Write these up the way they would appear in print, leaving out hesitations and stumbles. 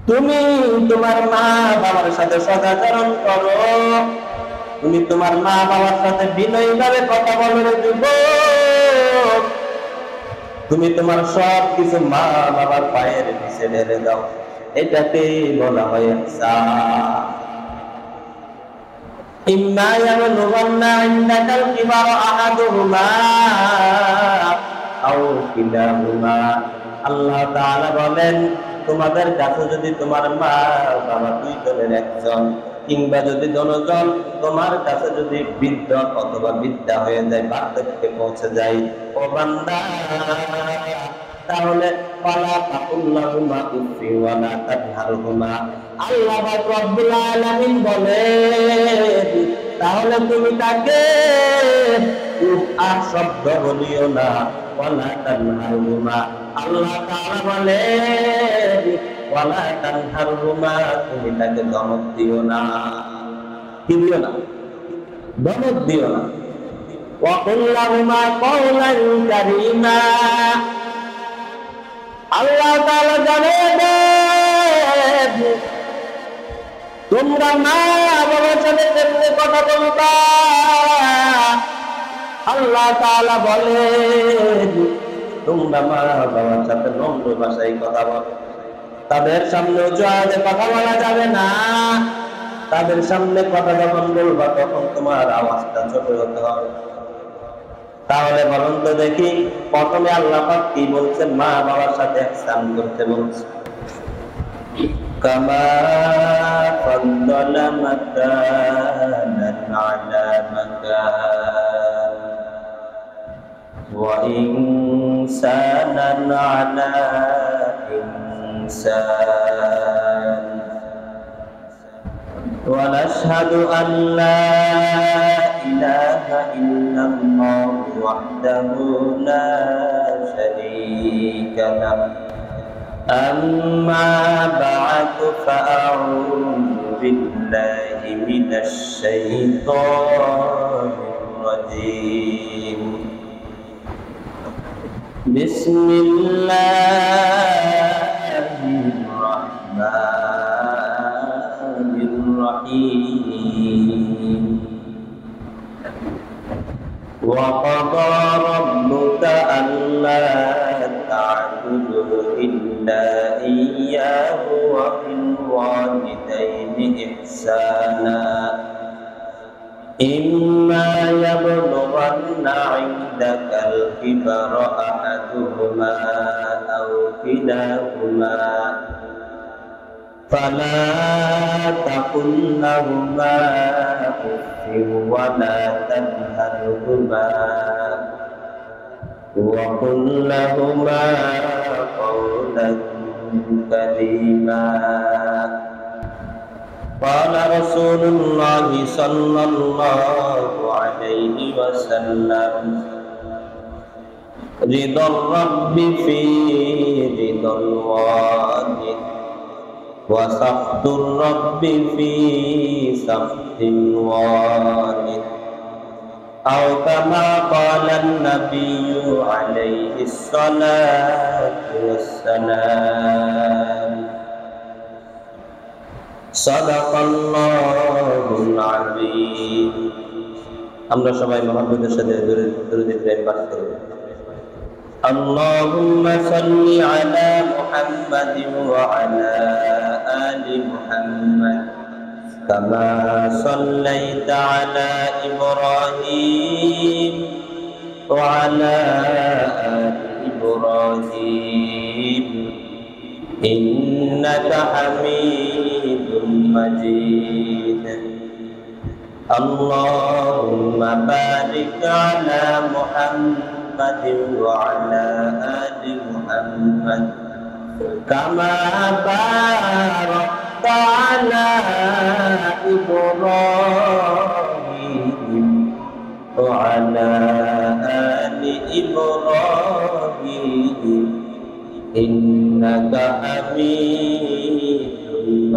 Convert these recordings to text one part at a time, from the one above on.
তুমি তোমার মা বাবার সাথে সদাচরণ করো, তুমি তোমার মা বাবার সাথে বিনয়ীভাবে কথা বলো রে যুবক। তুমি তোমার সব কিছু মা বাবার পায়ের নিচে ঢেলে দাও, এটাকে বলা হয় ইহসান। ইম্মা ইয়াবলুগান্না ইনদাকাল কিবারা আহাদুহুমা আও কিলাহুমা। আল্লাহ তাআলা বলেন, তোমাদের কাছে যদি তোমার মা বাবা দুই জনের একজন কিংবা যদি দুজন তোমার কাছে যদি বৃদ্ধ অথবা বৃদ্ধা হয়ে যায়, বার্ধক্যে পৌঁছে যায়, ও বান্দা, তাহলে ফালা তাকুল্লাহুমা উফি ওয়া লা তানহারহুমা। আল্লাহ রাব্বুল আলামিন বলেন, তাহলে তুমি তাকে শব্দ বলিও না, ওয়ালা তানহারহুমা। আল্লাহ তাআলা বলেন, ওয়ালা তানহারহুমা, তুমি তাকে ধমক দিও না। কি দিও না? ধমক দিও না। ওয়া কুল লাহুমা কওলান কারীমা। আল্লাহ তাআলা জানেন, তোমরা মা বাবার সাথে কেমনে কথা বলবা। আল্লাহ তাআলা বলেন, তোমরা মা বাবার সাথে নম্র ভাষায় কথা বলো। তাদের সামনে জোরে কথা বলা যাবে না। তাদের সামনে কথা যখন বলবা তখন তোমার আওয়াজটা ছোট হতে হবে। তাহলে বলুন তো দেখি, প্রথমে আল্লাহ পাক কি বলছেন? মা বাবার সাথে ইহসান করতে বলছেন। কামা ফাদ্দালা মাকানান আলা মাকান ওয়া ইনসানান আলা ইনসান ওয়া নাশহাদু আন লা ইলাহা ইল্লাল্লাহু ওয়াহদাহু লা শারীকা লাহু। أما بعد فأعوذ بالله من الشيطان الرجيم. بسم الله الرحمن الرحيم. وقضى ربك ألا تعبدوا إلا إياه وبالوالدين إحسانا إما يبلغن عندك الكبر أحدهما أو كلاهما فلا تقل لهما أف ولا تنهرهما وقل لهما قولا كريما. قال رسول الله صلى الله عليه وسلم رضا الرب في رضا الوالد وسخط الرب في سخط الوالد أو كما قال النبي عليه الصلاة والسلام. صدق الله العظيم. আমরা সবাই মুহাম্মদের সাথে দরুদ ইব্রাহিম পাঠ করব। اللهم صل على محمد وعلى آل محمد كما صليت على إبراهيم وعلى آل إبراهيم إنك حميد مجيد. اللهم بارك على محمد وعلى آل محمد كما باركت على إبراهيم وعلى آل إبراهيم إنك حميد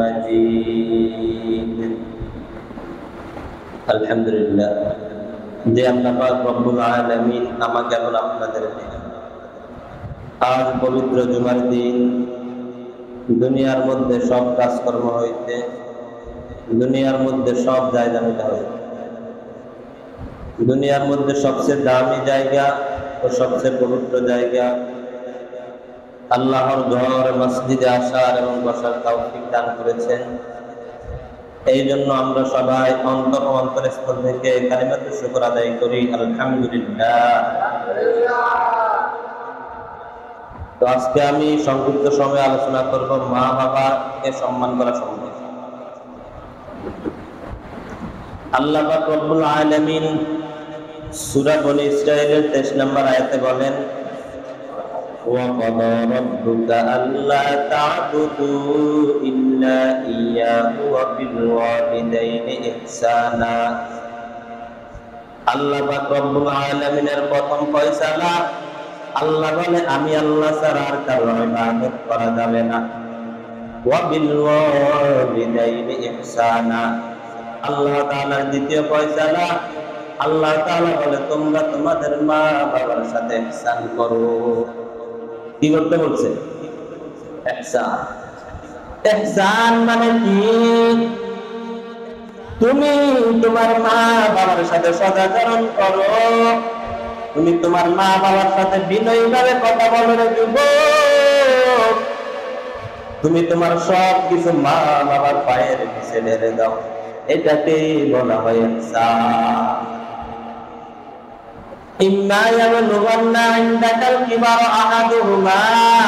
مجيد. আলহামদুলিল্লাহ, যে আল্লাহ পাক রব্বুল আলামিন আমাকে এবং আপনাদের আজ পবিত্র জুমার দিন দুনিয়ার মধ্যে সব কাজকর্ম হইতে, দুনিয়ার মধ্যে সব জায়গা মিলা হইতে, দুনিয়ার মধ্যে সবচেয়ে দামি জায়গা ও সবচেয়ে পবিত্র জায়গা আল্লাহর ঘর মসজিদে আসার এবং বসার তৌফিক দান করেছেন। এই জন্য আমরা সবাই অন্তরস্থল থেকে কালিমাতুশ শুকর আদায় করি, আলহামদুলিল্লাহ। তো আজকে আমি সংক্ষিপ্ত সময়ে আলোচনা করব মা বাবাকে সম্মান করা সম্পর্কে। আল্লাহ পাক রব্বুল আলামিন সূরা বনী ইসরাঈলের 23 নম্বর আয়াতে বলেন, وَقَضَى رَبُّكَ أَلَّا تَعْبُدُوا إِلَّا إِيَّاهُ وَبِالْوَالِدَيْنِ إِحْسَانًا। আল্লাহ পাক রব্বুল আলামিনের প্রথম ফয়সালা, আল্লাহ বলে আমি আল্লাহ ছাড়া আর কারো ইবাদত করা যাবে না। وَبِالْوَالِدَيْنِ إِحْسَانًا, আল্লাহ তাআলার দ্বিতীয় ফয়সালা, আল্লাহ তাআলা বলে তোমরা তোমাদের মা বাবার সাথে ইহসান করো। কি করতে বলছে? ইহসান। ইহসান মানে কি? তুমি তোমার মা বাবার সাথে সদাচরণ করো, তুমি তোমার মা বাবার সাথে বিনয়ীভাবে কথা বলো রে যুবক। তুমি তোমার সব কিছু মা বাবার পায়ের নিচে ঢেলে দাও, এটাকে বলা হয় ইহসান। ইম্মা ইয়াবলুগান্না ইনদাকাল কিবারা আহাদুহুমা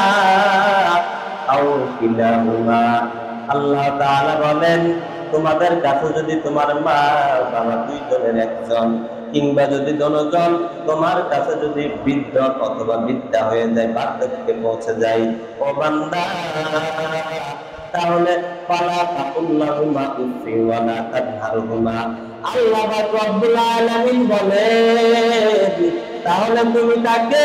আও কিলাহুমা, আল্লাহ তাআলা বলেন তোমাদের কাছে যদি তোমার মা বাবা দুইজনের একজন কিংবা যদি দুজন তোমার কাছে যদি বৃদ্ধ অথবা বৃদ্ধা হয়ে যায়, বার্ধক্যে পৌঁছে যায়, ও বান্দা তাহলে ফালা তাকুল্লাহুমা উফি ওয়া লা তানহারহুমা, আল্লাহ রাব্বুল আলামিন বলেন তাহলে তুমি তাকে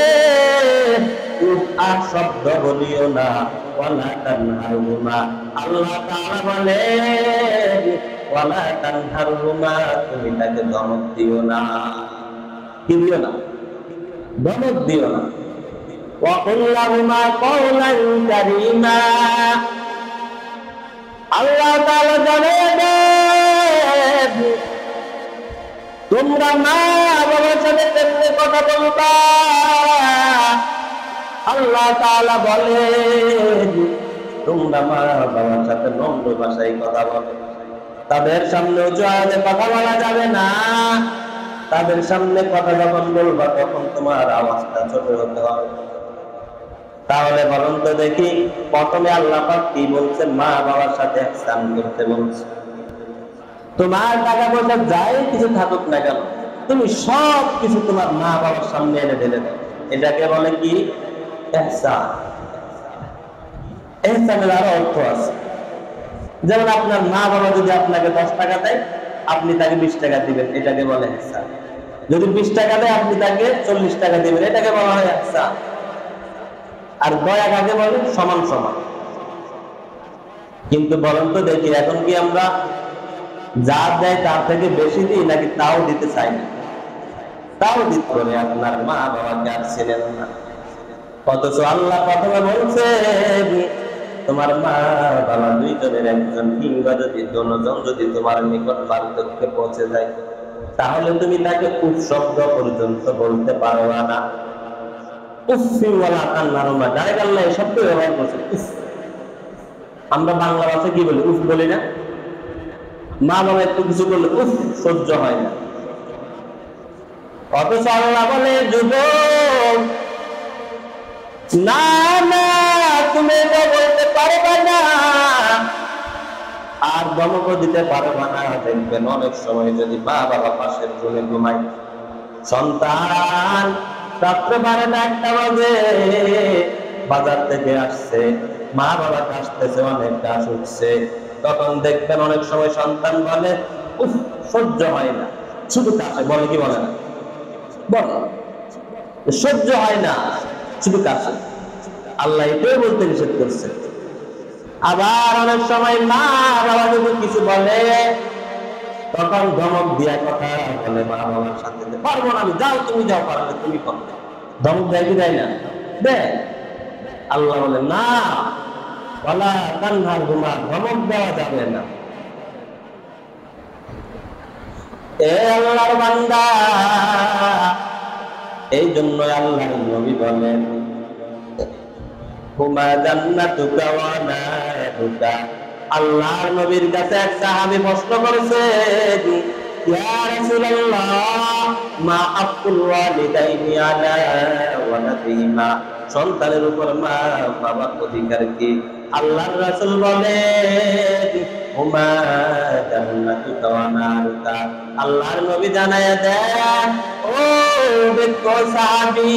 শব্দ বলিও না, ওয়া লা তানহারহুমা, আল্লাহ তাআলা বলেন ওয়া লা তানহারহুমা, তুমি তাকে ধমক দিও না। কি দিও না? ধমক দিও না। ওয়া কুল লাহুমা কওলান কারীমা, আল্লাহ তাআলা জানেন তোমরা মা বাবার সাথে কেমনে কথা বলবা। আল্লাহ তাআলা বলেন তোমরা মা বাবার সাথে নম্র ভাষায় কথা বলো, তাদের সামনে উঁচু আওয়াজে কথা বলা যাবে না। তাদের সামনে কথা যখন বলবা তখন তোমার আওয়াজটা ছোট হতে হবে। তাহলে বলুন তো দেখি, প্রথমে আল্লাহ পাক কি বলছে? মা বাবার সাথে ইহসান করতে বলছে। তোমার টাকা পয়সা যাই কিছু থাকুক না কেন, তুমি সব কিছু তোমার মা বাবার সামনে এনে ঢেলে দাও, এটাকে বলে কি? ইহসান। ইহসানের আরো অর্থ আছে। যেমন আপনার মা বাবা যদি আপনাকে 10 টাকা দেয়, আপনি তাকে 20 টাকা দিবেন, এটাকে বলে ইহসান। যদি 20 টাকা দেয়, আপনি তাকে 40 টাকা দিবেন, এটাকে বলা হয় ইহসান। আর দয়া কাকে বলে? সমান সমান। কিন্তু বলেন তো দেখি, এখন কি আমরা যা দেয় তার থেকে বেশি দিই নাকি তাও দিতে চাই না? তাও দিতে পারে। আপনার মা বাবাকে আর ছিলেন না, অথচ আল্লাহ প্রথমে বলছে তোমার মা বাবা দুইজনের একজন কিংবা যদি দুজন যদি তোমার নিকট বার্ধক্যে পৌঁছে যায়, তাহলে তুমি তাকে উফ শব্দ পর্যন্ত বলতে পারবা না। উফি ওয়ালা তানহারহুমা, ডাইরেক্ট আল্লাহ এই শব্দ ব্যবহার করছে, উফ। আমরা বাংলা ভাষায় কি বলি? উফ বলি না? মা বাবা একটু কিছু বললে উফ সহ্য হয় না, অথচ আল্লাহ বলে যুবক না না, তুমি এটা বলতে পারবে না আর ধমক দিতে পারবে না। দেখবেন অনেক সময় যদি মা বাবা পাশের রুমে ঘুমায়, সন্তান রাত্রে 12টা 1টা বাজে বাজার থেকে আসছে, মা বাবা কাশতেছে, অনেক কাজ উঠছে, তখন দেখবেন অনেক সময় সন্তান বলে উফ সহ্য হয় না, শুধু কাশে। বলে কি বলে না? বলে সহ্য হয় না, শুধু কাশে। আল্লাহ এটাই বলতে নিষেধ করছে। আবার অনেক সময় মা বাবা যদি কিছু বলে, তখন ধমক দিয়া কথা বলে মা বাবার সাথে, পারবো না আমি, যাও তুমি যাও, পারলে তুমি করবে। ধমক দেয় কি দেয় না? দেয়। আল্লাহ বলে না, ওয়ালা তানহারহুমা, ধমক দেওয়া যাবে না। এ আল্লাহর বান্দা, এই জন্য আল্লাহর নবী বলেন হুমা জান্নাতুকা ওয়া নারুকা। আল্লাহর নবীর কাছে এক সাহাবী প্রশ্ন করেছে, ইয়া রাসূলুল্লাহ মা হাক্কুল ওয়ালিদাইনি আলা ওয়ালাদিহিমা, সন্তানের উপর মা বাবার অধিকার কি? আল্লাহর রাসূল বলেন হুমা জান্নাতুকা ওয়া নারুকা। আল্লাহর নবী জানায়া দেন, ও বিজ্ঞ সাহাবী,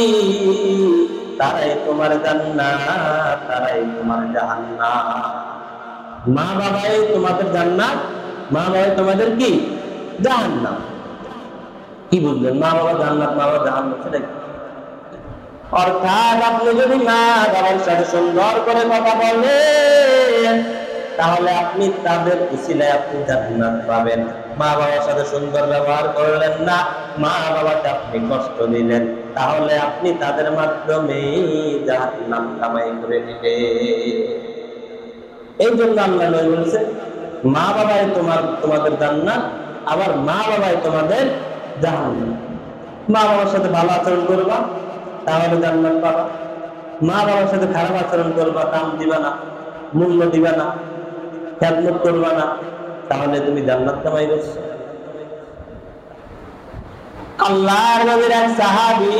তারাই তোমার জান্নাত, তারাই তোমার জাহান্নাম। মা বাবাই তোমাদের জান্নাত, মা বাবাই তোমাদের কি? জাহান্নাম। কি বুঝলেন? মা বাবা জান্নাত, মা বাবা জাহান্নাম, সেটা কি? অর্থাৎ আপনি যদি মা বাবার সাথে সুন্দর করে কথা বলেন, তাহলে আপনি তাদের উসিলায় আপনি জান্নাত পাবেন। মা বাবার সাথে সুন্দর ব্যবহার করলেন না, মা বাবাকে আপনি কষ্ট দিলেন, তাহলে আপনি তাদের মাধ্যমে জাহান্নাম কামাই করে নিলেন। এই জন্য আল্লাহ নবী বলেছেন মা বাবাই তোমাদের জান্নাত, আবার মা বাবাই তোমাদের জাহান্নাম। মা বাবার সাথে ভালো আচরণ করবা, তাহলে জান্নাত পাবা। মা বাবার সাথে খারাপ আচরণ করবা, দাম দিবা না, মূল্য দিবা না, খেদমত করবা না, তাহলে তুমি জান্নাত কামাই করছো। আল্লাহর নবীর এক সাহাবী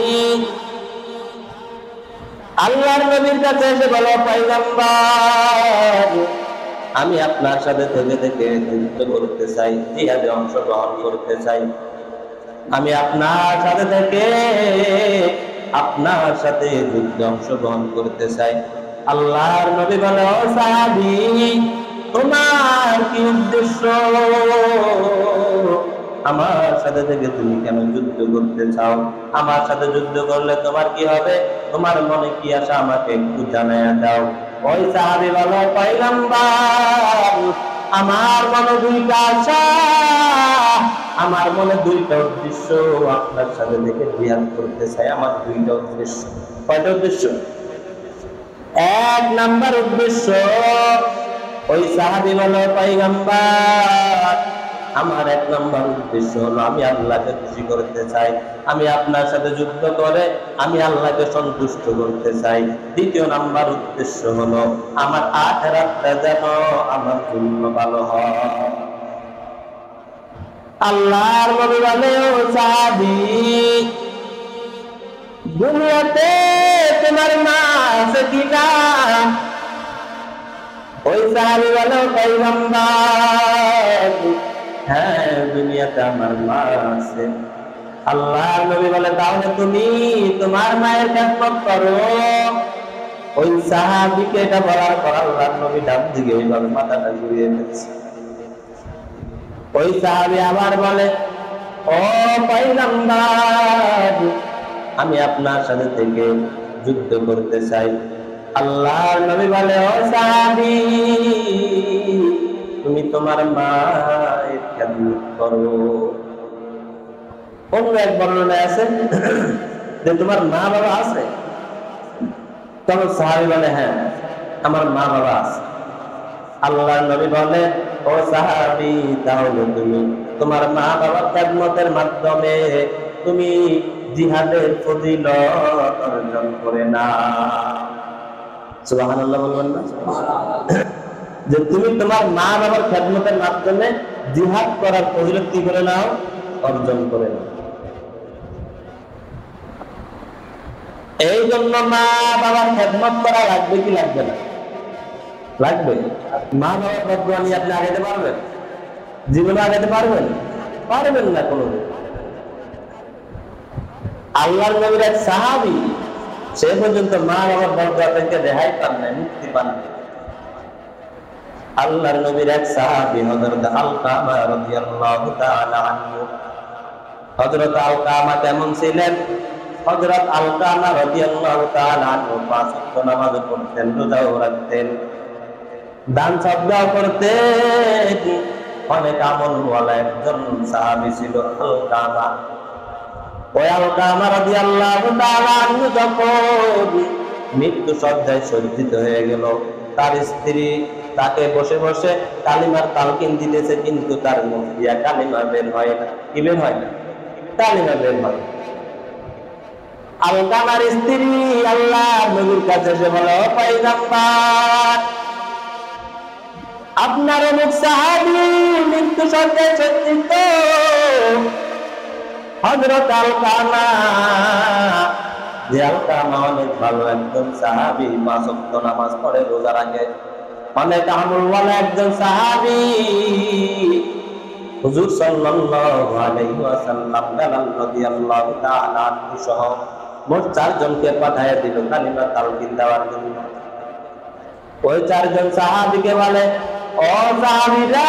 আল্লাহর নবীর কাছে এসে বলল, পয়গম্বর, আমি আপনার সাথে থেকে থেকে যুদ্ধ করতে চাই, জিহাদে অংশগ্রহণ করতে চাই। আমি আপনার সাথে থেকে আপনার সাথে যুদ্ধে অংশগ্রহণ করতে চাই। আল্লাহর নবী বলে, ও সাহাবী, তোমার কি উদ্দেশ্য? আমার সাথে থেকে তুমি কেন যুদ্ধ করতে চাও? আমার সাথে যুদ্ধ করলে তোমার কি হবে? তোমার মনে কি আসে আমাকে একটু জানাইয়া দাও। ওই সাহাবী বলে, পয়গম্বর, আমার মনে দুইটা আশা, আমার মনে দুইটা উদ্দেশ্য। আপনার সাথে থেকে জিহাদ করতে চাই, আমার দুইটা উদ্দেশ্য। কয়টা উদ্দেশ্য? এক নাম্বার উদ্দেশ্য, ওই সাহাবী বলে, পয়গম্বর, আমার এক নাম্বার উদ্দেশ্য হলো আমি আল্লাহকে খুশি করতে চাই। আমি আপনার সাথে যুদ্ধ করে আমি আল্লাহকে সন্তুষ্ট করতে চাই। দ্বিতীয় নাম্বার উদ্দেশ্য হলো আমার আখিরাতটা যেন আমার জন্য ভালো হয়। আল্লাহর নবী বলে, ও সাহাবী, দুনিয়াতে তোমার মা আছে কিনা? ওই সাহাবী বলে, পয়গম্বর, হ্যাঁ, দুনিয়াতে আমার মা আছে। আল্লাহর নবী বলে, তাহলে তুমি তোমার মায়ের খেদমত করো। ওই সাহাবীকে এটা বলার পর আল্লাহর নবী ডান দিকে ওইভাবে মাথাটা ঘুরিয়ে ফেলছে। ওই সাহাবী আবার বলে, ও পয়গম্বর, আমি আপনার সাথে থেকে যুদ্ধ করতে চাই। আল্লাহর নবী বলে, ও সাহাবী, তুমি তোমার মায়ের খেদমত করো। অন্য এক বর্ণনায় আছে যে তোমার মা বাবা আছে? তখন সাহাবী বলে, হ্যাঁ, আমার মা বাবা আছে। আল্লাহর নবী বলে, ও সাহাবী, তাহলে তুমি তোমার মা বাবার খেদমতের মাধ্যমে তুমি জিহাদের ফজিলত অর্জন করে নাও। সুবহানাল্লাহ বলবেন না? যে তুমি তোমার মা বাবার খেদমতের মাধ্যমে জিহাদ করার ফজিলত কি করে নাও? অর্জন করে নাও। এই জন্য মা বাবার খেদমত করা লাগবে কি লাগবে না? লাগবে। মা বাবার বদদুয়া নিয়ে আপনি আগাতে পারবেন? জীবনে আগাতে পারবেন? পারবেন না কোনোদিন। আল্লাহর নবীর এক সাহাবী সে পর্যন্ত মা বাবার বদদুয়া থেকে রেহাই পান নাই, মুক্তি পান নাই। আল্লাহর নবীর এক সাহাবী হযরত আলকামা রাদিয়াল্লাহু তাআলা আনহু। হযরত আলকামা কেমন ছিলেন? হযরত আলকামা রাদিয়াল্লাহু তাআলা আনহু পাঁচ ওয়াক্ত নামাজ পড়তেন, রোজাও রাখতেন, দান সদকাও করতেন, অনেক আমলওয়ালা একজন সাহাবী ছিল আলকামা। ওই আলকামা রাদিয়াল্লাহু তাআলা আনহু যখন মৃত্যু সজ্জায় সজ্জিত হয়ে গেল, তার স্ত্রী তাকে বসে বসে কালিমার তালকিন দিতেছে, কিন্তু তার মুখ দিয়া কালিমা বের হয় না। কি বের হয় না? কালিমা বের হয়। আলকামার স্ত্রী আল্লাহ নবীর কাছে এসে বলে, ও পয়গম্বর, আপনার অমুক সাহাবী মৃত্যু শয্যায় সজ্জিত হযরত আলকামা, যে আলকামা অনেক ভালো একজন সাহাবী, 5 ওয়াক্ত নামাজ পড়ে, রোজা রাখে, অনেক আমলওয়ালা একজন সাহাবী। হুজুর সাল্লাল্লাহু আলাইহি ওয়াসাল্লাম বেলাল রাদিয়াল্লাহু তাআলা আনহু সহ মোট 4 জনকে পাঠিয়ে দিল কালিমা তালকিন দেওয়ার জন্য। ওই 4 জন সাহাবীকে বলে, ও সাহাবীরা,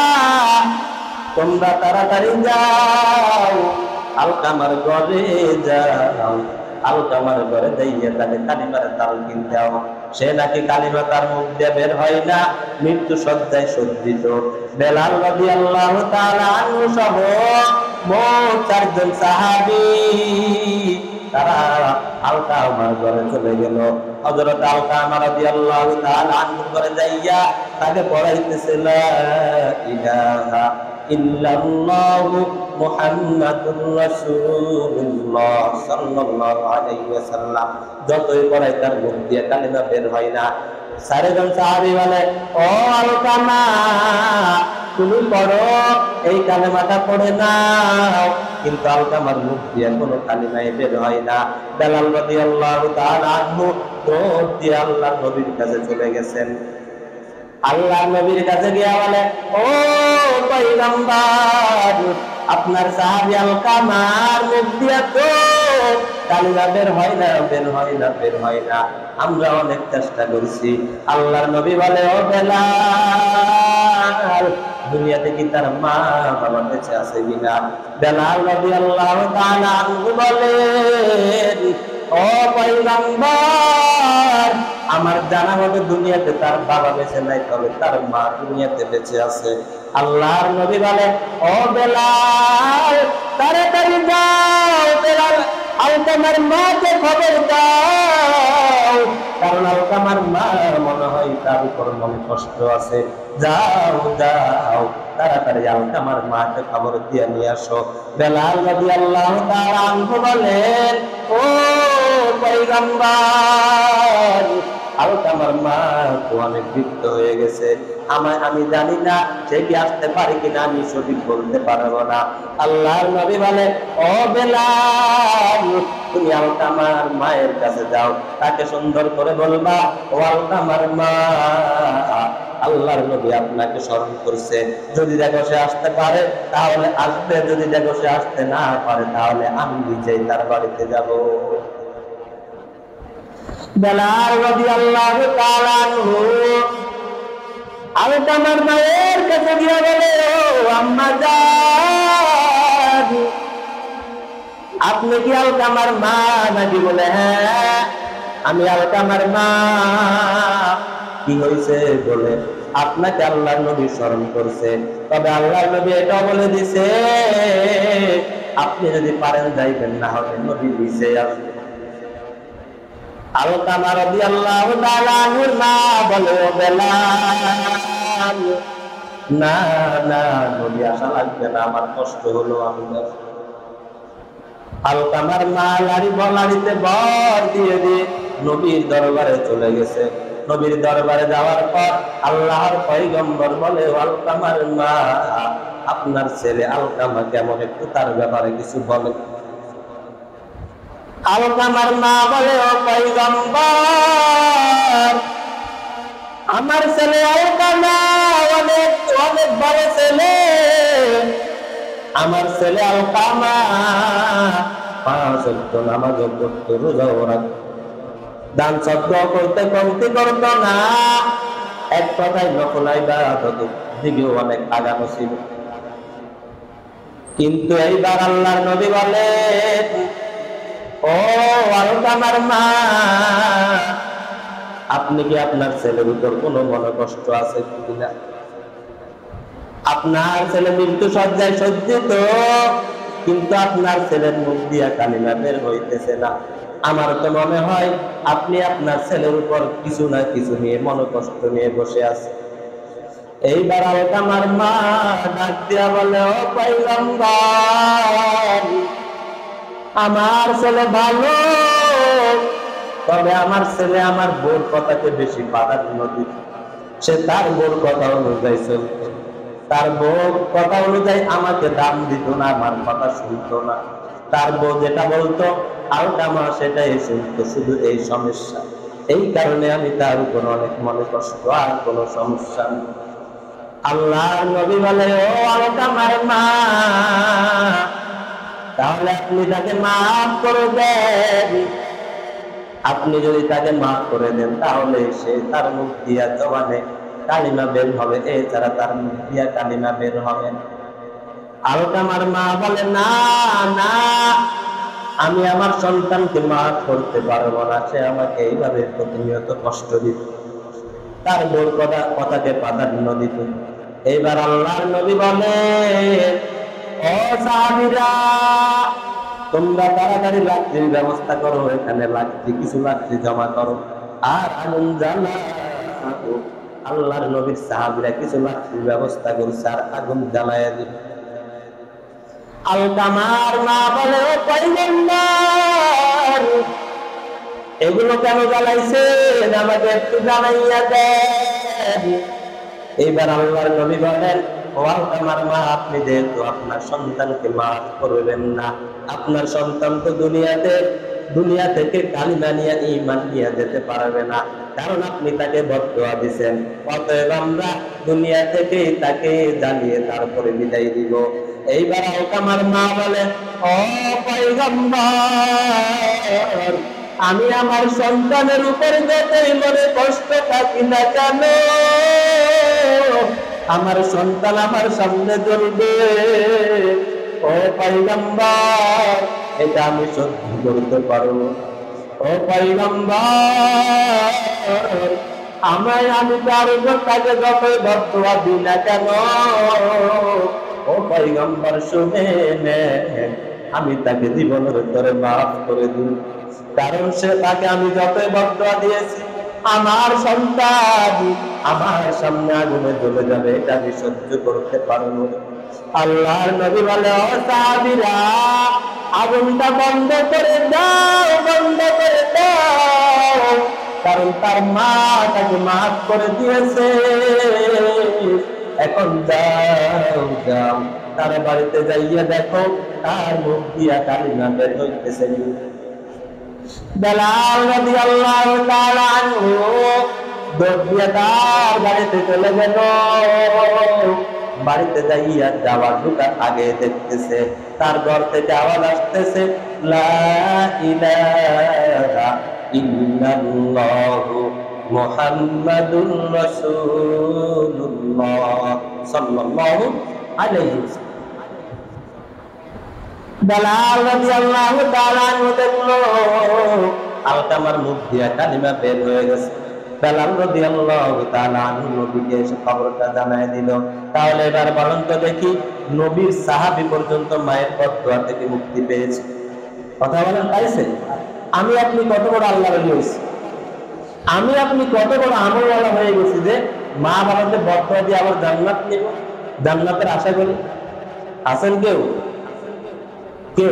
তোমরা তাড়াতাড়ি যাও, আলকামার ঘরে যাও, আলকামার ঘরে যাইয়া তাকে কালিমার তালকিন দাও। সে নাকি কালিমা তার মুখ দিয়ে বের হয় না, মৃত্যু শয্যায় সজ্জিত। বেলাল রাদিয়াল্লাহু তাআলা আনহু সহ মোট 4 জন সাহাবী তারা আলকামার ঘরে চলে গেল। হযরত আলকামা রাদিয়াল্লাহু তাআলা আনহু ঘরে যাইয়া তাকে পড়াইতেছে, লা ইলাহা ইল্লাল্লাহু মুহাম্মাদুর রাসূলুল্লাহ সাল্লাল্লাহু আলাইহি ওয়াসাল্লাম। যতই পড়াই তার মুখ দিয়ে কালিমা বের হয় না। 4 জন সাহাবী বলে, ও আলকামা, তুমি পড়ো, এই কালেমাটা পড়ে নাও। কিন্তু আলকামার মুখ দিয়ে কোনো কালিমাই বের হয় না। বেলাল রাদিয়াল্লাহু তাআলা আনহু দৌড় দিয়ে আল্লাহর নবীর কাছে চলে গেছেন। আল্লাহর নবীর কাছে গিয়ে বলে, ও পয়গম্বর, আপনার সাহাবী আলকামার মুখ দিয়ে তো কালিমা বের হয় না, বের হয় না, বের হয় না। আমরা অনেক চেষ্টা করছি। আল্লাহর নবী বলে, ও বেলাল, দুনিয়াতে কি তার মা বাবা বেঁচে আছে কিনা? বেলাল রাদিয়াল্লাহু তাআলা আনহু বলেন, ও পয়গম্বর, আমার জানা মতে দুনিয়াতে তার বাবা বেঁচে নাই, তবে তার মা দুনিয়াতে বেঁচে আছে। আল্লাহর নবী বলে, ও বেলাল, তাড়াতাড়ি যাও, বেলাল আলকামার মাকে খবর দাও, কারণ আলকামার মা মনে হয় তার উপর মনে কষ্ট আছে। যাও যাও, তাড়াতাড়ি আলকামার মাকে খবর দিয়ে নিয়ে আসো। বেলাল রাদিয়াল্লাহু তাআলা আনহু বলেন, ও পয়গম্বর, আলকামার মা তো অনেক বৃদ্ধ হয়ে গেছে, আমি জানি না সে কি আসতে পারে কিনা, আমি সঠিক বলতে পারবো না। আল্লাহর নবী বলে, ও বেলাল, তুমি আলকামার মায়ের কাছে যাও, তাকে সুন্দর করে বলবা, ও আলকামার মা, আল্লাহর নবী আপনাকে স্মরণ করছে, যদি দেখো সে আসতে পারে তাহলে আসবে, যদি দেখো সে আসতে না পারে তাহলে আমি নিজেই তার বাড়িতে যাব। বেলাল রাদিয়াল্লাহু তাআলা আনহু আলকামার মায়ের কাছে গিয়ে বলে, ও আম্মা জান, আপনি কি আলকামার মা নাকি? বলে, হ্যাঁ, আমি আলকামার মা। কি হয়েছে? বলে, আপনাকে আল্লাহর নবী স্মরণ করছে, তবে আল্লাহর নবী এটাও বলে দিছে, আপনি যদি পারেন যাইবেন, না হলে নবী দিছে আসবে। আলকামা রাদিয়াল্লাহু তাআলা আনহুর মা বলে, ও বেলাল, না না, নবী আসা লাগবে না, আমার কষ্ট হলো, আমি যাব। আলকামার মা লাড়িতে বর দিয়ে দিয়ে নবীর দরবারে চলে গেছে। নবীর দরবারে যাওয়ার পর আল্লাহর পয়গম্বর বলে, আলকামার মা, আপনার ছেলে আলকামা কেমন, একটু তার ব্যাপারে কিছু বলেন। আলকামার মা বলে, ও পয়গম্বর, আমার ছেলে আলকামা অনেক অনেক বড় ছেলে, আমার ছেলে আলকামা 5 ওয়াক্ত নামাজ পড়তো, রোজাও রাখতো, দান সদকা করতে কমতি করতো না, এক কথায় নফল ইবাদত দিকেও অনেক আগানো ছিল। কিন্তু এইবার আল্লাহর নবী বলেন, ও আলকামার মা, আপনি কি আপনার ছেলের উপর কোনো মনে কষ্ট আছে কিনা? আপনার ছেলে মৃত্যু শয্যায় সজ্জিত, কিন্তু আপনার ছেলের মুখ দিয়া কালিমা বের হইতেছে না। আমার তো মনে হয় আপনি আপনার ছেলের উপর কিছু না কিছু নিয়ে মনোকষ্ট নিয়ে বসে আছেন। এইবার আলকামার মা ডাক দিয়া বলে, ও পয়গম্বর, আমার ছেলে ভালো, তবে আমার ছেলে আমার বউর কথাকে বেশি প্রাধান্য দিত। সে তার বউর কথা অনুযায়ী চলত, তার বউর কথা অনুযায়ী আমাকে দাম দিত না, আমার কথা শুনতো না। তার বউ যেটা বলতো আলকামা সেটাই শুনতো। শুধু এই সমস্যা, এই কারণে আমি তার উপর অনেক মনে কষ্ট, আর কোনো সমস্যা নেই। আল্লাহর নবী বলে, ও আলকামার মা, তাহলে আপনি তাকে মাফ করে দেন। আপনি যদি তাকে মাফ করে দেন তাহলে সে তার মুখ দিয়া জবানে কালিমা বের হবে, এছাড়া তার মুখ দিয়া কালিমা বের হবে না। আলকামার মা বলে, না না, আমি আমার সন্তানকে মাফ করতে পারবো না, সে আমাকে এইভাবে প্রতিনিয়ত কষ্ট দিত, তার বউর কথাকে প্রাধান্য দিত। এইবার আল্লাহর নবী বলেন, ও সাহাবীরা, তোমরা তাড়াতাড়ি লাকড়ির ব্যবস্থা করো, এখানে কিছু লাকড়ি জমা করো আর আগুন জ্বালাও। আল্লাহর নবীর সাহাবীরা কিছু লাকড়ির ব্যবস্থা করছে আর আগুন জ্বালায়া দিল। আলকামার মা বলে, ও পয়গম্বর, এগুলো কেন জ্বালাইছেন, আমাকে একটু জানাইয়া দেন। এইবার আল্লাহর নবী বলেন, ও আলকামার মা, আপনি যেহেতু আপনার সন্তানকে মাফ করবেন না, আপনার সন্তান তো দুনিয়া থেকে কালিমা নিয়ে ঈমান নিয়ে যেতে পারবে না, কারণ আপনি তাকে বদদুয়া দিবেন। অতএব আমরা দুনিয়া থেকে তাকে জ্বালিয়ে তারপরে বিদায় দিব। এইবার আলকামার মা বলে, ও পয়গম্বর, আমি আমার সন্তানের উপর যতই মনে কষ্ট থাকি না কেন, আমার সন্তান আমার সামনে জ্বলবে। ও পয়গম্বর, এটা আমি সহ্য করতে পারবো। ও পয়গম্বর, আমি তার উপর তাকে যতই বদদুয়া দিই না কেন, ও পয়গম্বর শুনে নেন, আমি তাকে জীবনের ভিতরে মাফ করে দিই, কারণ তাকে আমি যতই বদদুয়া দিয়েছি, আমার সন্তান আমার সামনে আগুনে জ্বলে যাবে, এটা আমি সহ্য করতে পারবো। আল্লাহর নবী বলে, ও সাহাবীরা, আগুনটা বন্ধ করে দাও, বন্ধ করে দাও, কারণ তার মা তাকে মাফ করে দিয়েছে। এখন যাও যাও, তার বাড়িতে যাইয়া দেখো তার মুখ দিয়া কালিমা বের হইতেছে। বেলাল রাদিয়াল্লাহু তাআলা আনহু দৌড় দিয়া তার বাড়িতে চলে গেল। বাড়িতে যাইয়া যাওয়ার ঢোকার আগে দেখতেছে তার ঘর থেকে আওয়াজ আসতেছে, লা ইলাহা ইল্লাল্লাহু মুহাম্মাদুর রাসূলুল্লাহ সাল্লাল্লাহু আলাইহি ওয়াসাল্লাম। বেলাল রাদিয়াল্লাহু তাআলা আনহু দেখলো আলকামার মুখ দিয়া কালিমা বের হয়ে গেছে। বেলাল রাদিয়াল্লাহু তাআলা আনহু নবীকে এসে খবরটা জানায় দিল। তাহলে এবার বলেন তো দেখি, নবীর সাহাবী পর্যন্ত মায়ের বদদুয়া থেকে মুক্তি পেয়েছে। কথা বলেন, পাইছে? আমি আপনি কত বড় আল্লাহর ওলি হইছি, আমি আপনি কত বড় আমলওয়ালা হয়ে গেছি যে মা বাবাকে বদদুয়া দিয়ে আবার জান্নাত নিব, জান্নাতের আশা করি। আছেন কেউ? কেউ?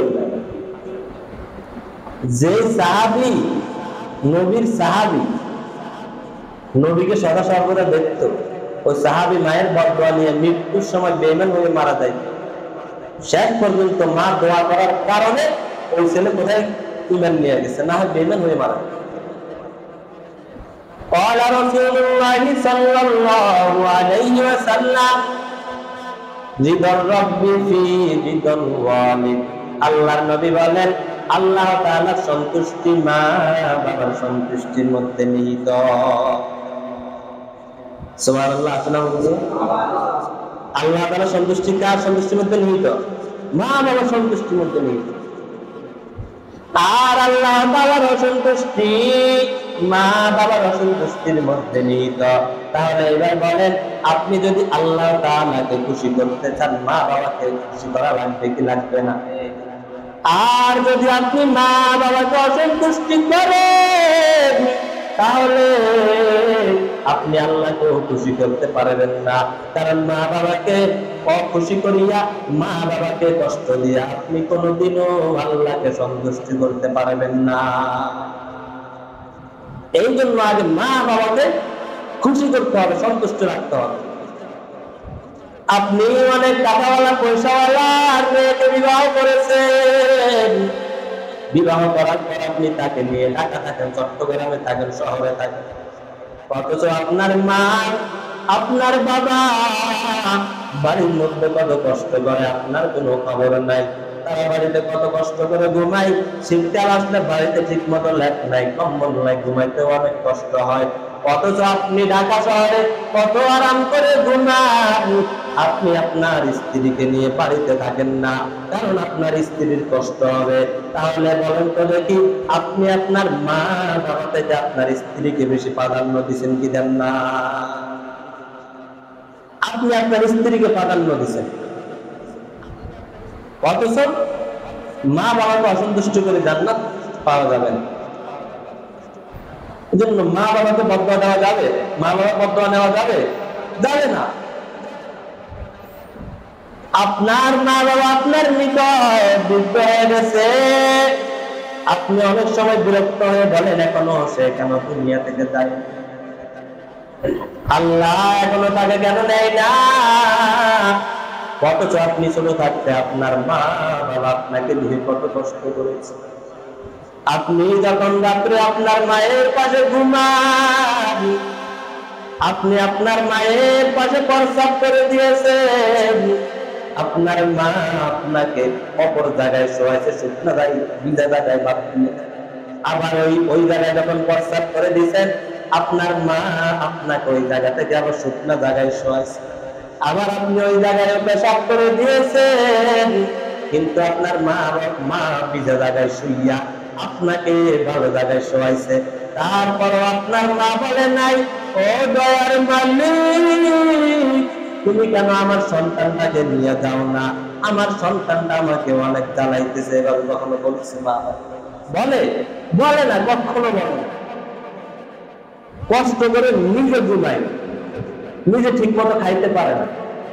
যে সাহাবী নবীর সাহাবী, নবীকে সদা সর্বদা দেখত, ওই সাহাবী মায়ের বদদুয়া নিয়ে মৃত্যুর সময় বেঈমান হয়ে মারা যায়। শেষ পর্যন্ত মা দোয়া করার কারণে ওই ছেলে কোথায় ঈমান নিয়ে গেছে, না হয় বেঈমান হয়ে মারা যায়। قال رسول الله صلى الله عليه وسلم رضا الرب في رضا الوالد। আল্লাহর নবী বলেন, আল্লাহ তাআলার সন্তুষ্টি মা বাবার সন্তুষ্টির মধ্যে নিহিত। সুবহানাল্লাহ। আল্লাহ তাআলার সন্তুষ্টি কার সন্তুষ্টির মধ্যে নিহিত? মা বাবার সন্তুষ্টির মধ্যে নিহিত। আর আল্লাহ তাআলার অসন্তুষ্টি মা বাবার অসন্তুষ্টির মধ্যে নিহিত। তাহলে এবার বলেন, আপনি যদি আল্লাহ তাআলাকে খুশি করতে চান, মা বাবাকে খুশি করা লাগবে কি লাগবে না? আর যদি আপনি মা বাবাকে অসন্তুষ্টি করেন তাহলে আপনি আল্লাহকেও খুশি করতে পারবেন না। কারণ মা বাবাকে অখুশি করিয়া, মা বাবাকে কষ্ট দিয়া আপনি কোনোদিনও আল্লাহকে সন্তুষ্টি করতে পারবেন না। এই জন্য আগে মা বাবাকে খুশি করতে হবে, সন্তুষ্ট রাখতে হবে। আপনি অনেক টাকাওয়ালা পয়সাওয়ালা মেয়েকে বিবাহ করেছেন, বিবাহ করার পর আপনি তাকে নিয়ে ঢাকা থাকেন, চট্টগ্রামে থাকেন, শহরে থাকেন, অথচ আপনার মা আপনার বাবা বাড়ির মধ্যে কত কষ্ট করে আপনার কোনো খবর নাই। তারা বাড়িতে কত কষ্ট করে ঘুমায়, শীতকাল আসলে বাড়িতে ঠিক মতো লেপ নাই, কম্বল নাই, ঘুমাইতে অনেক কষ্ট হয়। অথচ আপনি ঢাকা শহরে কত আরাম করে ঘুমান। আপনি আপনার স্ত্রীকে নিয়ে বাড়িতে থাকেন না, কারণ আপনার স্ত্রীর কষ্ট হবে। তাহলে বলেন তো দেখি, আপনি আপনার মা বাবা থেকে আপনার স্ত্রীকে বেশি প্রাধান্য দিচ্ছেন কি দেন না? আপনি আপনার স্ত্রীকে প্রাধান্য দিচ্ছেন, অথচ মা বাবাকে অসন্তুষ্ট করে জান্নাত পাওয়া যাবে না। এই জন্য মা বাবাকে বদয়া দেওয়া যাবে? মা বাবা বদয়া নেওয়া যাবে? যাবে না। আপনার মা বাবা আপনার নিকট বৃদ্ধ হয়ে গেছে, আপনি অনেক সময় বিরক্ত হয়ে বলেন এখনো সে কেন দুনিয়া থেকে যায়, আল্লাহ এখনো তাকে কেন নেয় না। অথচ আপনি ছোট থাকতে আপনার মা বাবা আপনাকে দিয়ে কত কষ্ট করেছে। আপনি যখন রাত্রে আপনার মায়ের পাশে ঘুমান, আপনি আপনার মায়ের পাশে প্রস্রাব করে দিয়েছেন, আপনার মা আপনাকে অপর জায়গায় শোয়াইছে, শুকনো জায়গায়, ভিজা জায়গায় বাদ দিয়ে, আবার ওই জায়গায় যখন প্রস্রাব করে দিয়েছেন, আপনার মা আপনাকে ওই জায়গা থেকে আবার শুকনো জায়গায় শোয়াইছে, আবার আপনি ওই জায়গায় পেশাব করে দিয়েছেন, কিন্তু আপনার মা ভিজা জায়গায় শুইয়া আপনাকে ভালো জায়গায় শোয়াইছে। তারপরও আপনার মা বলে নাই, ও দয়ার মালিক, তুমি কেন আমার সন্তানটাকে নিয়ে যাও না, আমার সন্তানটা আমাকে অনেক জ্বালাইতেছে। এবার কখনো বলছে মা? বলে না, কখনো বলে না। কষ্ট করে নিজে ঘুমায়, নিজে ঠিক মতো খাইতে পারে না।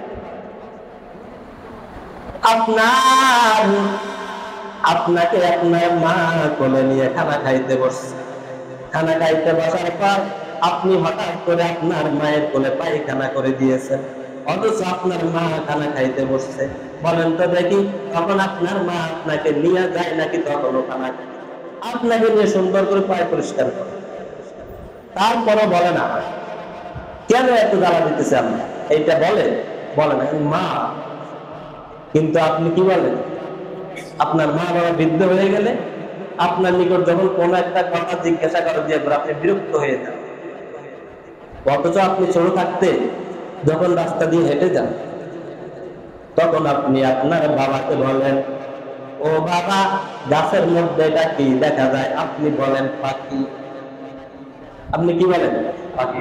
আপনাকে আপনার মা কোলে নিয়ে খানা খাইতে বসছে, খানা খাইতে বসার পর আপনি হঠাৎ করে আপনার মায়ের কোলে পায়খানা করে দিয়েছেন, অথচ আপনার মা খানা খাইতে বসছে। বলেন তো দেখি, তখন আপনার মা আপনাকে নিয়ে যায় নাকি তখনও খানা খায়? আপনাকে নিয়ে সুন্দর করে পায় পরিষ্কার করে, তারপরও বলে না কেন এত জ্বালা দিতেছে আমরা, এইটা বলে না মা। কিন্তু আপনি কি বলেন? আপনার মা বাবা বৃদ্ধ হয়ে গেলে আপনার নিকট যখন কোন একটা কথা জিজ্ঞাসা করে দিয়ে আপনি বিরক্ত হয়ে যান, অথচ আপনি ছোট থাকতে যখন রাস্তা দিয়ে হেঁটে যান, তখন আপনি আপনার বাবাকে বলেন, ও বাবা, গাছের মধ্যে এটা কি দেখা যায়? আপনি বলেন পাখি। আপনি কি বলেন? পাখি।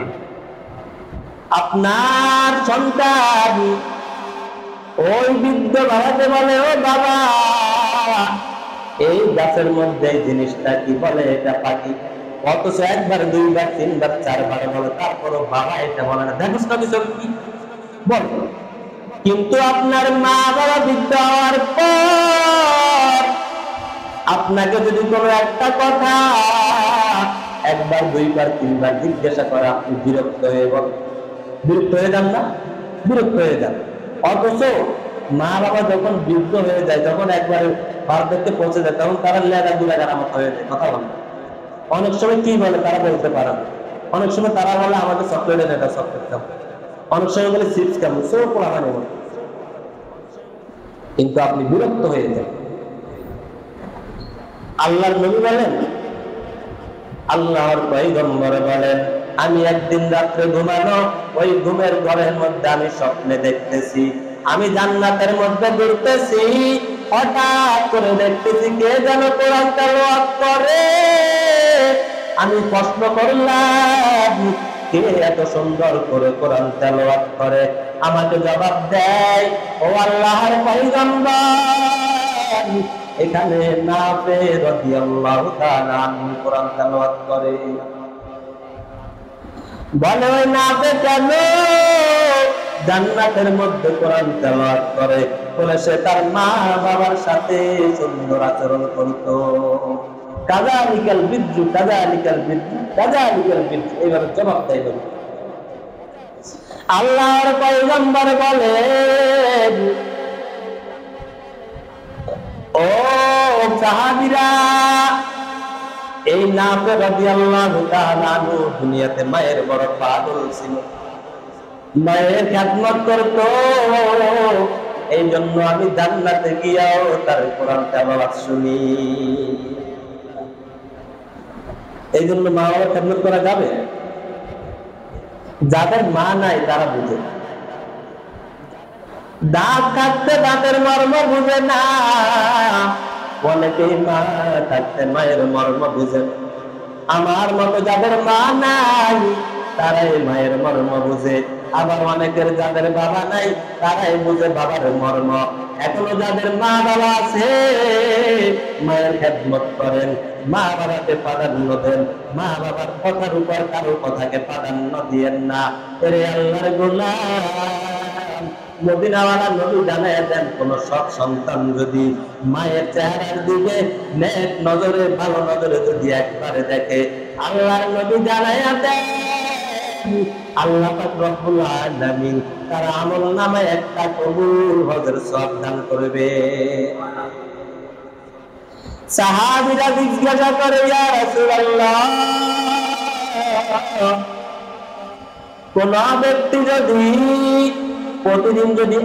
আপনার সন্তান ওই বৃদ্ধ বাবাকে বলে, ও বাবা, এই গাছের মধ্যে এই জিনিসটা কি? বলে এটা পাখি। অথচ একবার, দুইবার, তিনবার, চারবার বলে, তারপরও বাবা এটা বলে না। দেখো কি বল। কিন্তু আপনার মা বাবা বৃদ্ধ হওয়ার পর আপনাকে যদি কোনো একটা কথা একবার, দুইবার, তিনবার জিজ্ঞাসা করে, আপনি বিরক্ত হয়ে যান না? বিরক্ত হয়ে যান। অথচ মা বাবা যখন বৃদ্ধ হয়ে যায়, যখন একবার বার্ধক্যে পৌঁছে যায়, তখন তারা লেগা দুলাগার মতো হয়ে যায়, কথা বলে। অনেক সময় কি বলে তারা বলতে পারে না। অনেক সময় তারা বলে আমাকে চকলেট এনে দাও, চকলেট খাবো। অনেক সময় বলে চিপস খাবো, সব পোড়ানো। কিন্তু আপনি বিরক্ত হয়ে যান। আল্লাহর নবী বলেন, আল্লাহর পয়গম্বর বলেন, আমি একদিন রাত্রে ঘুমানো, ওই ঘুমের ঘরের মধ্যে আমি স্বপ্নে দেখতেছি আমি জান্নাতের মধ্যে ঘুরতেছি, হঠাৎ করে দেখতেছি কে যেন কোরআন তেলাওয়াত করে। আমি প্রশ্ন করলাম, কে এত সুন্দর করে কোরআন তেলাওয়াত করে? আমাকে জবাব দেয়, ও আল্লাহর পয়গম্বর, এখানে নাফে রাদিয়াল্লাহু তাআলা আনহু কোরআন তেলাওয়াত করে। বলে ওই নাফে কেন জান্নাতের মধ্যে কোরআন তেলাওয়াত করে? বলে সে তার মা বাবার সাথে সুন্দর আচরণ করত। কাযালিকাল বিদ্রু কাযালিকাল বিদ্রু কাযালিকাল বিদ্রু, এইভাবে জবাব দেয়। আল্লাহর পয়গম্বর বলেন, ও সাহাবীরা, এই নাফে রাদিয়াল্লাহু তাআলা আনহু দুনিয়াতে মায়ের বড় পাগল ছিল, মায়ের খেদমত করত। এই জন্য আমি জান্নাতে গিয়াও তার কোরআন তেলাওয়াত শুনি। এই জন্য মা বাবার খেদমত করা যাবে? যাদের মা নাই তারা বুঝে। দাঁত থাকতে দাঁতের মর্ম বুঝে না, অনেকেই মা থাকতে মায়ের মর্ম বুঝে। আমার মতো যাদের মা নাই তারাই মায়ের মর্ম বুঝে। আবার অনেকের যাদের বাবা নাই তারাই বুঝে বাবার মর্ম। এখনো যাদের মা বাবা আছে মায়ের খেদমত করেন, মা বাবাকে প্রাধান্য দেন, মা বাবার কথার উপর কারো কথাকে প্রাধান্য দিয়েন না। এরে আল্লাহর গোলাম, মদিনাওয়ালা নবী জানায় দেন, কোন সৎ সন্তান যদি মায়ের চেহারার দিকে নেক নজরে ভালো নজরে যদি একবারে দেখে, আল্লাহর নবী জানায় দেন আল্লাহ পাক রব্বুল আলামিন তার আমল নামায় একটা কবুল হজের সওয়াব দান করবে। সাহাবীরা জিজ্ঞাসা করে, ইয়া রাসূলুল্লাহ, কোন ব্যক্তি যদি প্রতিদিন যদি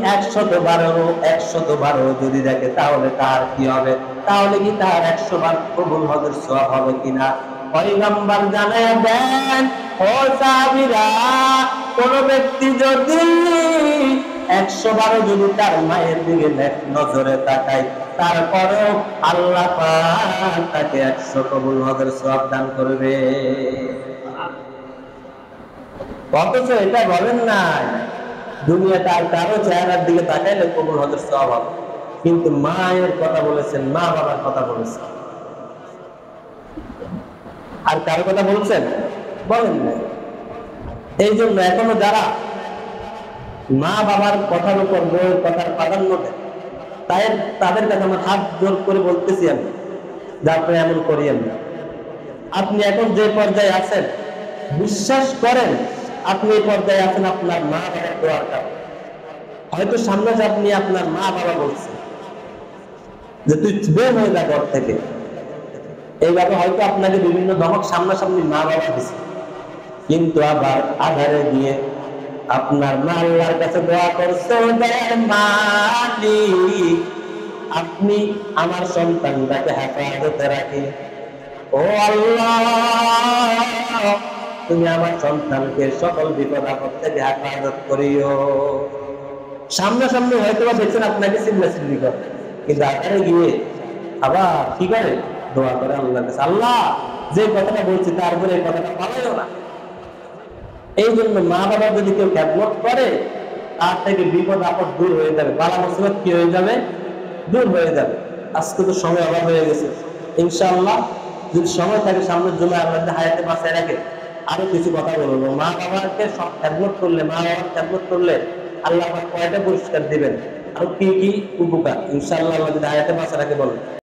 112 যদি দেখে তাহলে তার কি হবে? তাহলে কি তার 100 বার কবুল হজের সওয়াব হবে কিনা? পয়গম্বর জানায় দেন, ও সাহাবীরা, কোন ব্যক্তি যদি 112 যদি তার মায়ের দিকে নজরে তাকায়, তারপরেও আল্লাহ পাক তাকে 100 কবুল হজের সওয়াব দান করবে। অথচ এটা বলেন না দুনিয়াতে আর কারো চেহারার দিকে তাকাইলে কবুল হজের সওয়াব হবে, কিন্তু মায়ের কথা বলেছেন, মা বাবার কথা বলেছেন। আর কারো কথা বলছেন? বলেন না। এই জন্য এখনো যারা মা বাবার কথার উপর বউয়ের কথার প্রাধান্য দেয়, তাই তাদের কাছে আমার হাত জোর করে বলতেছি আমি, যে আপনি এমন করিয়েন না। আপনি এখন যে পর্যায়ে আছেন, বিশ্বাস করেন আপনি এই পর্যায়ে আছেন আপনার মা বাবার দোয়ার কারণে। হয়তো সামনে যে আপনি আপনার মা বাবা বলছেন যে তুই বের হয়ে যা ঘর থেকে, এইভাবে হয়তো আপনাকে বিভিন্ন ধমক সামনাসামনি মা বাবা দিচ্ছে, কিন্তু আবার আধারে গিয়ে আপনার মা আল্লাহর কাছে দোয়া করছে, মালিক আপনি আমার সন্তানটাকে হেফাজতে রাখি। ও আল্লাহ, তুমি আমার সন্তানকে সকল বিপদ আপদ থেকে হেফাজত করিও। সামনাসামনি হয়তো বা দেখছেন আপনাকে চিল্লাচিল্লি করে, কিন্তু আধারে গিয়ে আবার কি করে? দোয়া করে আল্লাহর কাছে, আল্লাহ যে কথাটা বলছি তারপরে এই কথাটা পালাইও না। এই জন্য মা বাবা যদি কেউ খেদমত করে, তার থেকে বিপদ আপদ দূর হয়ে যাবে, বালা মুসিবত কি হয়ে যাবে? দূর হয়ে যাবে। আজকে তো সময় অভাব হয়ে গেছে, ইনশাআল্লাহ যদি সময় থাকে সামনের জন্য আল্লাহ হায়াতে বাঁচায় রাখে আরো কিছু কথা বলবো। মা বাবাকে সব খেদমত করলে, মা বাবার খেদমত করলে আল্লাহ কয়টা পুরস্কার দিবেন, আর কি কি উপকার, ইনশাআল্লাহ আল্লাহ যদি হায়াতে বাঁচায় রাখে বলেন।